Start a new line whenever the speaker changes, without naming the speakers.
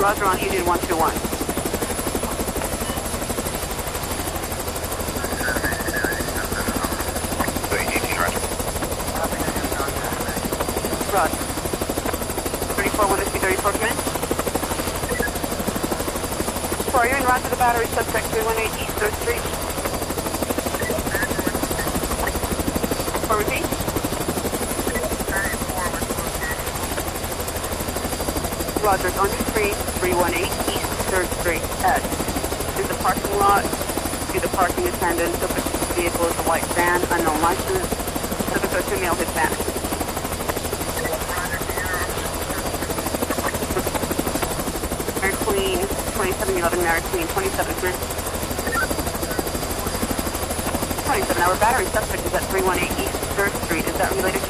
Roger on Union 121. Roger. 34, 1 to 34 command. So are you in route to the battery, suspect 318 East 3rd Street? For repeat? Roger, on your screen, 318 East 3rd Street. Is the parking lot, see the parking attendant, the vehicle is a white van, unknown license, typical female Hispanic. Mary Queen, 2711 Mary Queen, 27 Chris. 27, our battery suspect is at 318 East 3rd Street. Is that related to